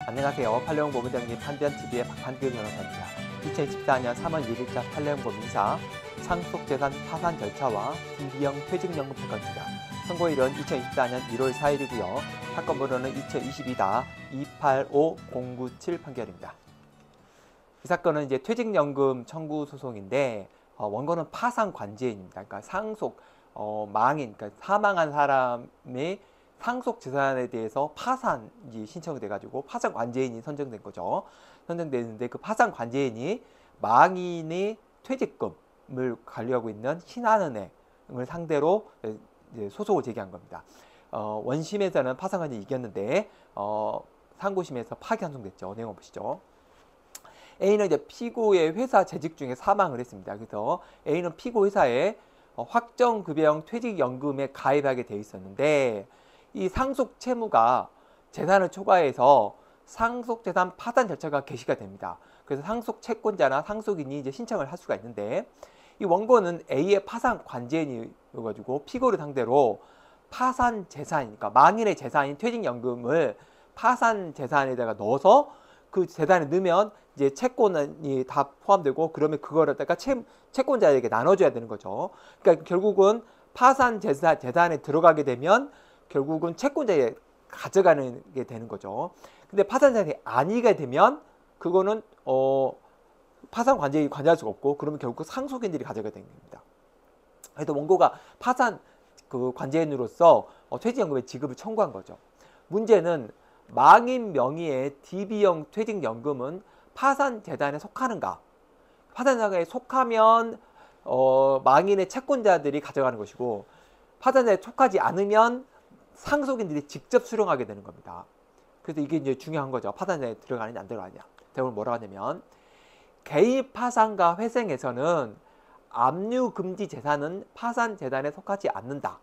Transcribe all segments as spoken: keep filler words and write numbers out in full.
안녕하세요. 팔레옹 법무장님 판변티비의 박한길 변호사입니다. 이천이십사 년 삼월 일일자 팔레옹 법민사 상속재산 파산 절차와 디비형 퇴직연금 사건입니다. 선고일은 이천이십사 년 일월 사일이고요. 사건 번호는 이천이십이 이팔오공구칠 판결입니다. 이 사건은 이제 퇴직연금 청구 소송인데 어, 원고는 파산 관제인입니다. 그러니까 상속 어, 망인, 그러니까 사망한 사람의 상속 재산에 대해서 파산이 신청이 돼가지고 파산 관제인이 선정된 거죠. 선정됐는데 그 파산 관제인이 망인의 퇴직금을 관리하고 있는 신한은행을 상대로 이제 소송을 제기한 겁니다. 어, 원심에서는 파산 관제인이 이겼는데 어, 상고심에서 파기환송됐죠. 내용 보시죠. A는 이제 피고의 회사 재직 중에 사망을 했습니다. 그래서 A는 피고 회사에 확정급여형 퇴직연금에 가입하게 돼 있었는데 이 상속 채무가 재산을 초과해서 상속재산 파산 절차가 개시가 됩니다. 그래서 상속 채권자나 상속인이 이제 신청을 할 수가 있는데 이 원고는 A의 파산 관제인이어가지고 피고를 상대로 파산 재산이니까 망인의 재산인 퇴직연금을 파산 재산에다가 넣어서 그 재산에 넣으면 이제 채권이 다 포함되고 그러면 그거를 갖다가 채, 채권자에게 나눠줘야 되는 거죠. 그러니까 결국은 파산 재산, 재산에 들어가게 되면 결국은 채권자에 가져가는 게 되는 거죠. 근데 파산 재산이 아니게 되면 그거는 어 파산 관제인이 관여할 수가 없고 그러면 결국 상속인들이 가져가게 되는 겁니다. 그래서 원고가 파산 그 관제인으로서 어, 퇴직연금의 지급을 청구한 거죠. 문제는 망인 명의의 디비형 퇴직연금은 파산 재단에 속하는가? 파산 재단에 속하면 어, 망인의 채권자들이 가져가는 것이고 파산 재단에 속하지 않으면 상속인들이 직접 수령하게 되는 겁니다. 그래서 이게 이제 중요한 거죠. 파산 재단에 들어가느냐 안 들어가느냐. 대부분 뭐라고 하냐면 개인 파산과 회생에서는 압류금지 재산은 파산 재단에 속하지 않는다.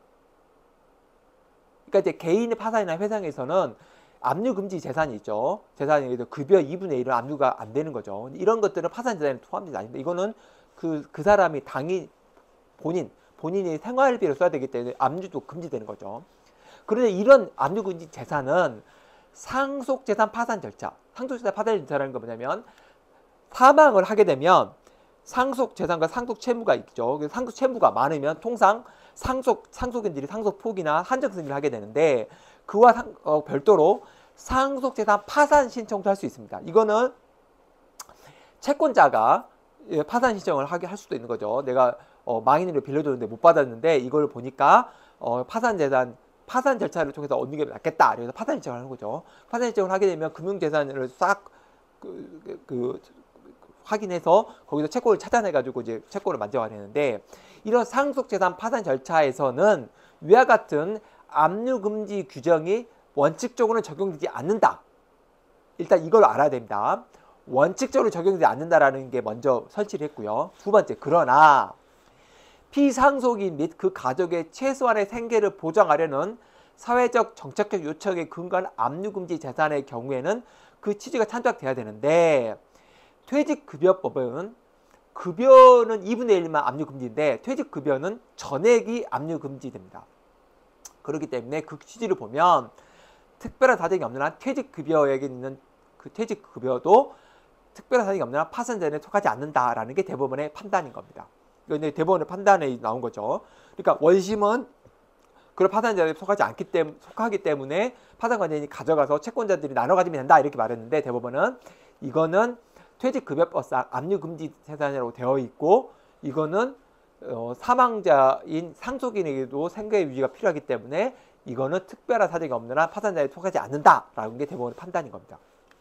그러니까 이제 개인의 파산이나 회생에서는 압류금지 재산이 있죠. 재산이 급여 이분의 일은 압류가 안 되는 거죠. 이런 것들은 파산 재산에 포함되지 않습니다. 이거는 그, 그 사람이 당이 본인, 본인이 생활비로 써야 되기 때문에 압류도 금지되는 거죠. 그런데 이런 압류금지 재산은 상속재산 파산 절차, 상속재산 파산 절차라는 건 뭐냐면 사망을 하게 되면 상속재산과 상속채무가 있죠. 그래서 상속채무가 많으면 통상 상속, 상속인들이 상속포기나 한정승인을 하게 되는데 그와 상, 어, 별도로 상속재산 파산 신청도 할 수 있습니다. 이거는 채권자가 파산 신청을 하게 할 수도 있는 거죠. 내가 어, 망인으로 빌려줬는데 못 받았는데 이걸 보니까 어, 파산재산 파산 절차를 통해서 얻는 게 낫겠다. 그래서 파산 신청을 하는 거죠. 파산 신청을 하게 되면 금융재산을 싹 그, 그, 그, 확인해서 거기서 채권을 찾아내가지고 이제 채권을 만져야 되는데 이런 상속재산 파산 절차에서는 위와 같은 압류금지 규정이 원칙적으로는 적용되지 않는다. 일단 이걸 알아야 됩니다. 원칙적으로 적용되지 않는다라는 게 먼저 설치를 했고요. 두 번째, 그러나 피상속인 및 그 가족의 최소한의 생계를 보장하려는 사회적 정책적 요청에 근거한 압류금지 재산의 경우에는 그 취지가 참작돼야 되는데 퇴직급여법은 급여는 이분의 일만 압류금지인데 퇴직급여는 전액이 압류금지됩니다. 그렇기 때문에 그 취지를 보면 특별한 사정이 없는 한 퇴직급여에게 있는 그 퇴직급여도 특별한 사정이 없는 한 파산재산에 속하지 않는다라는 게 대법원의 판단인 겁니다. 이건 대법원의 판단에 나온 거죠. 그러니까 원심은 그런 파산재산에 속하지 않기 때문에 속하기 때문에 파산관제인이 가져가서 채권자들이 나눠 가지면 된다 이렇게 말했는데 대법원은 이거는 퇴직급여법상 압류금지 재산이라고 되어 있고 이거는 어, 사망자인 상속인에게도 생계 유지가 필요하기 때문에 이거는 특별한 사정이 없는 한 파산자에 속하지 않는다라는 게 대법원의 판단인 겁니다.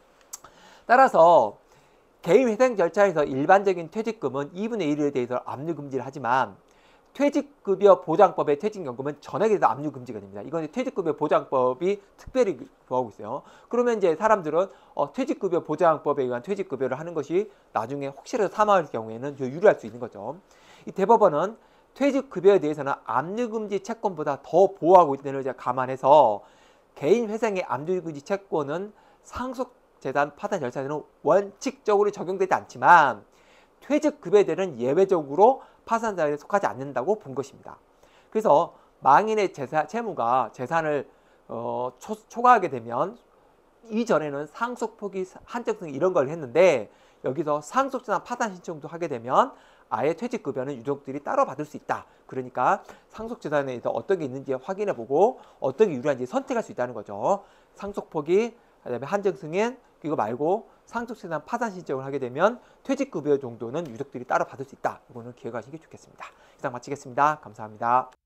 따라서 개인 회생 절차에서 일반적인 퇴직금은 이분의 일에 대해서 압류금지를 하지만 퇴직급여 보장법의 퇴직연금은 전액에 대해서 압류금지가 됩니다. 이건 퇴직급여 보장법이 특별히 구하고 있어요. 그러면 이제 사람들은 어, 퇴직급여 보장법에 의한 퇴직급여를 하는 것이 나중에 혹시라도 사망할 경우에는 유리할 수 있는 거죠. 이 대법원은 퇴직급여에 대해서는 압류금지 채권보다 더 보호하고 있는 것을 감안해서 개인 회생의 압류금지 채권은 상속재산 파산 절차에는 원칙적으로 적용되지 않지만 퇴직급여에 대한 예외적으로 파산자에 속하지 않는다고 본 것입니다. 그래서 망인의 재산, 채무가 재산을 어, 초, 초과하게 되면 이전에는 상속 포기 한정승 이런 걸 했는데 여기서 상속재산 파산 신청도 하게 되면 아예 퇴직급여는 유족들이 따로 받을 수 있다. 그러니까 상속재산에 대해서 어떤 게 있는지 확인해보고 어떤 게 유리한지 선택할 수 있다는 거죠. 상속 포기, 그다음에 한정승인 이거 말고 상속재산 파산 신청을 하게 되면 퇴직급여 정도는 유족들이 따로 받을 수 있다. 이거는 기억하시는 게 좋겠습니다. 이상 마치겠습니다. 감사합니다.